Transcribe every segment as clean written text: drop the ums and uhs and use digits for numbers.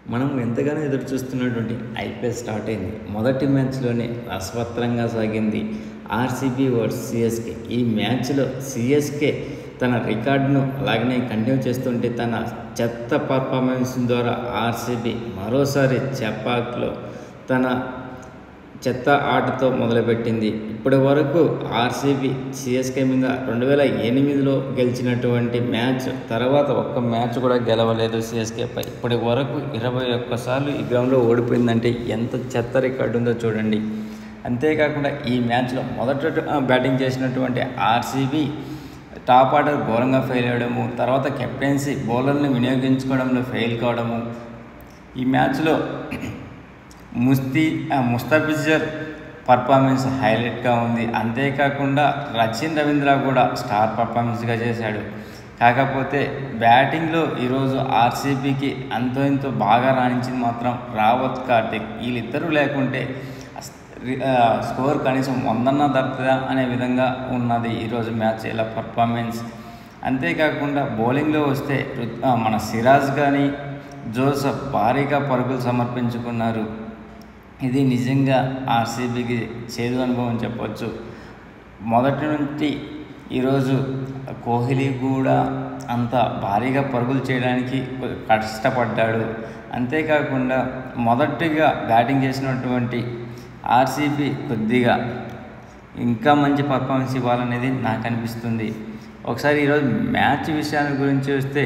మనం ఎంతగానో ఎదురు చూస్తున్నటువంటి ఐపీఎల్ స్టార్ట్ అయింది. మొదటి మ్యాచ్లోనే రసవత్తరంగా సాగింది ఆర్సీబీ వర్సెస్ సిఎస్కే. ఈ మ్యాచ్లో సిఎస్కే తన రికార్డును అలాగనే కంటిన్యూ చేస్తుంటే తన చెత్త పర్ఫార్మెన్స్ ద్వారా ఆర్సీబీ మరోసారి చెపాక్లో తన చెత్త ఆటతో మొదలుపెట్టింటి. ఇప్పటి వరకు ఆర్సీబీ సిఎస్కే మీద 2008లో గెలిచినటువంటి మ్యాచ్ తర్వాత ఒక్క మ్యాచ్ కూడా గెలవలేదు సిఎస్కేపై. ఇప్పటి వరకు 21 సార్లు ఈ గ్రౌండ్లో ఓడిపోయిందంటే ఎంత చెత్త రికార్డు ఉందో చూడండి. అంతేకాకుండా ఈ మ్యాచ్లో మొదట బ్యాటింగ్ చేసినటువంటి ఆర్సీబీ టాప్ ఆర్డర్ ఘోరంగా ఫెయిల్ అవ్వడము, తర్వాత కెప్టెన్సీ బౌలర్ని వినియోగించుకోవడంలో ఫెయిల్ కావడము, ఈ మ్యాచ్లో ముస్తఫిజర్ పర్ఫార్మెన్స్ హైలైట్గా ఉంది. అంతేకాకుండా రచిన్ రవీంద్ర కూడా స్టార్ పర్ఫార్మెన్స్గా చేశాడు. కాకపోతే బ్యాటింగ్లో ఈరోజు ఆర్సీబీకి అంతో ఇంతో బాగా రాణించింది మాత్రం రావత్, కార్తిక్. వీళ్ళిద్దరూ లేకుంటే స్కోర్ కనీసం 100 దక్కుతుందా అనే విధంగా ఉన్నది ఈరోజు మ్యాచ్ ఇలా పర్ఫార్మెన్స్. అంతేకాకుండా బౌలింగ్లో వస్తే మన సిరాజ్ కానీ జోసెఫ్ భారీగా పరుగులు సమర్పించుకున్నారు. ఇది నిజంగా ఆర్సీబీకి చేదు అనుభవం చెప్పవచ్చు. మొదటి నుంచి ఈరోజు కోహ్లీ కూడా అంత భారీగా పరుగులు చేయడానికి కష్టపడ్డాడు. అంతేకాకుండా మొదటిగా బ్యాటింగ్ చేసినటువంటి ఆర్సీబీ కొద్దిగా ఇంకా మంచి పర్ఫార్మెన్స్ ఇవ్వాలనేది నాకు అనిపిస్తుంది. ఒకసారి ఈరోజు మ్యాచ్ విషయాన్ని గురించి వస్తే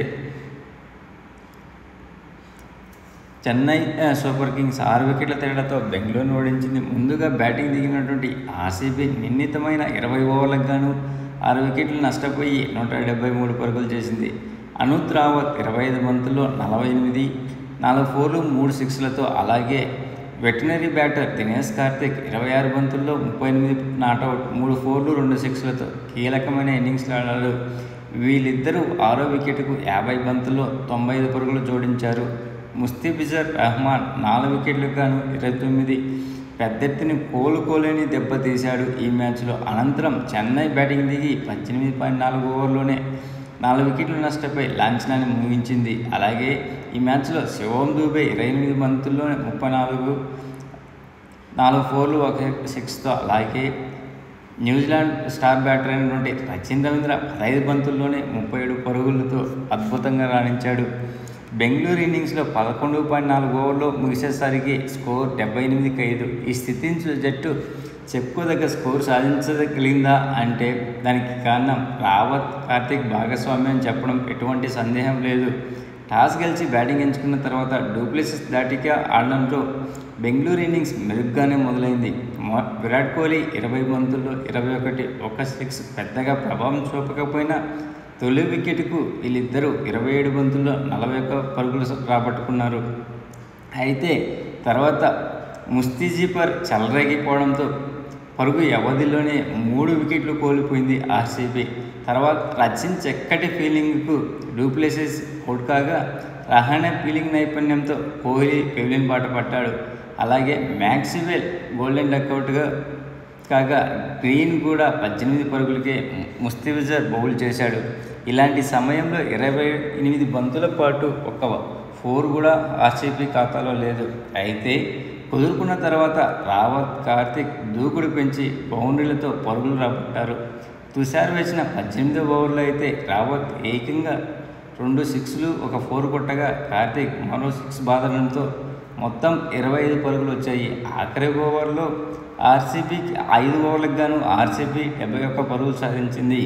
చెన్నై సూపర్ కింగ్స్ 6 వికెట్ల తేడాతో బెంగళూరును ఓడించింది. ముందుగా బ్యాటింగ్ దిగినటువంటి ఆర్సీబీ నిర్ణీతమైన 20 ఓవర్లకు గాను 6 వికెట్లు నష్టపోయి 173 పరుగులు చేసింది. అనుత్ రావత్ 25 బంతుల్లో 48, 4 ఫోర్లు 3 సిక్స్లతో, అలాగే వెటనరీ బ్యాటర్ దినేష్ కార్తిక్ 26 బంతుల్లో 38 నాట్అవుట్, 3 ఫోర్లు 2 సిక్స్లతో కీలకమైన ఇన్నింగ్స్ ఆడారు. వీళ్ళిద్దరూ 6వ వికెట్కు 50 బంతుల్లో 95 పరుగులు జోడించారు. ముస్తఫిజర్ రహమాన్ 4 వికెట్లకు గాను 29 పెద్దెత్తుని కోలుకోలేని దెబ్బతీశాడు ఈ మ్యాచ్లో. అనంతరం చెన్నై బ్యాటింగ్ దిగి 18.4 ఓవర్లోనే 4 వికెట్లు నష్టపోయి లాంఛనాన్ని ముగించింది. అలాగే ఈ మ్యాచ్లో శివం దూబే 28 బంతుల్లోనే 34, 4 ఫోర్లు 1 సిక్స్తో, అలాగే న్యూజిలాండ్ స్టార్ బ్యాటర్ అయినటువంటి రచిన్ రవీంద్ర 15 బంతుల్లోనే 37 పరుగులతో అద్భుతంగా రాణించాడు. బెంగళూరు ఇన్నింగ్స్లో 11.4 ఓవర్లో ముగిసేసరికి స్కోర్ 78-5. ఈ స్థితి నుంచి జట్టు చెప్పుకోదగ్గ స్కోర్ సాధించగలిగిందా అంటే దానికి కారణం రావత్, కార్తిక్ భాగస్వామ్యం చెప్పడం ఎటువంటి సందేహం లేదు. టాస్ గెలిచి బ్యాటింగ్ ఎంచుకున్న తర్వాత డూప్లెసిస్ ధాటిగా ఆడడంతో బెంగళూరు ఇన్నింగ్స్ మెరుగ్గానే మొదలైంది. విరాట్ కోహ్లీ 20 బంతుల్లో 21, 1 సిక్స్ పెద్దగా ప్రభావం చూపకపోయినా తొలి వికెట్కు వీళ్ళిద్దరూ 27 బంతుల్లో 41 పరుగులు రాబట్టుకున్నారు. అయితే తర్వాత ముస్తఫిజర్ చెలరేగిపోవడంతో పరుగు వ్యవధిలోనే 3 వికెట్లు కోల్పోయింది ఆర్సీబీ. తర్వాత రచిన్ చక్కటి ఫీల్డింగ్కు డూప్లెసిస్ అవుట్ కాగా రహానే ఫీల్డింగ్ నైపుణ్యంతో కోహ్లీ పెవిలియన్ బాట పట్టాడు. అలాగే మ్యాక్స్వెల్ గోల్డెన్ డక్అవుట్గా కాగా గ్రీన్ కూడా 18 పరుగులకే ముస్తఫిజర్ బౌల్ చేశాడు. ఇలాంటి సమయంలో 28 బంతుల పాటు ఒక్క 4 కూడా ఆర్సీబీ ఖాతాలో లేదు. అయితే కుదురుకున్న తర్వాత రావత్, కార్తిక్ దూకుడు పెంచి బౌండరీలతో పరుగులు రాబట్టారు. తుషార్ వేసిన 18వ ఓవర్లో అయితే రావత్ ఏకంగా 2 సిక్స్లు 1 4 కొట్టగా కార్తిక్ మరో 6 బాదడంతో మొత్తం 25 పరుగులు వచ్చాయి. ఆఖరి ఓవర్లో ఆర్సీబీకి 5 ఓవర్లకు గాను ఆర్సీబీ 71 పరుగులు సాధించింది.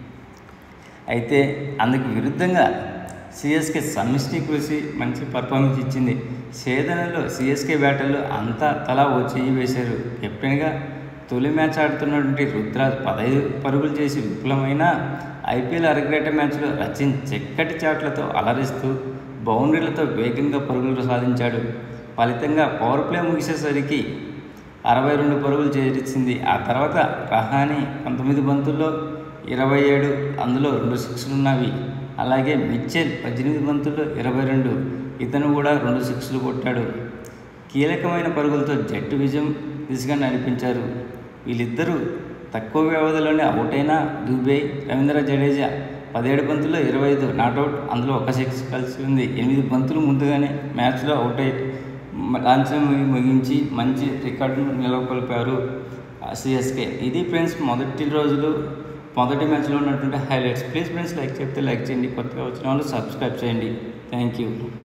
అయితే అందుకు విరుద్ధంగా సిఎస్కే సమిష్టి కృషి మంచి పర్ఫార్మెన్స్ ఇచ్చింది. ఛేదనలో సిఎస్కే బ్యాటర్లు అంతా తలా ఓ చెయ్యి వేశారు. కెప్టెన్గా తొలి మ్యాచ్ ఆడుతున్నటువంటి రుద్రాజ్ 15 పరుగులు చేసి విఫలమైన ఐపీఎల్ అరగ్రేట మ్యాచ్లో రచిన్ చక్కటి చాట్లతో అలరిస్తూ బౌండరీలతో వేగంగా పరుగులు సాధించాడు. ఫలితంగా పవర్ ప్లే ముగిసేసరికి 62 పరుగులు చేర్చింది. ఆ తర్వాత రహానే 19 బంతుల్లో 27, అందులో 2 సిక్స్లున్నవి. అలాగే మిచ్చెల్ 18 బంతుల్లో 22, ఇతను కూడా 2 సిక్స్లు కొట్టాడు. కీలకమైన పరుగులతో జట్టు విజయం దిశగా నడిపించారు. వీళ్ళిద్దరూ తక్కువ వ్యవధిలోనే అవుట్ అయిన దుబే, రవీంద్ర జడేజా 17 బంతుల్లో 25 నాట్అవుట్, అందులో ఒక 6 కలిసి ఉంది. 8 బంతులు ముందుగానే మ్యాచ్లో అవుట్ అయ్యి లాంఛనం ముగించి మంచి రికార్డును నెలకొల్పారు సిఎస్కే. ఇది ఫ్రెండ్స్ మొదటి మ్యాచ్లో ఉన్నటువంటి హైలైట్స్. ప్లీజ్ ఫ్రెండ్స్ లైక్ చెప్తే లైక్ చేయండి, కొత్తగా వచ్చిన వాళ్ళు సబ్స్క్రైబ్ చేయండి. Thank you.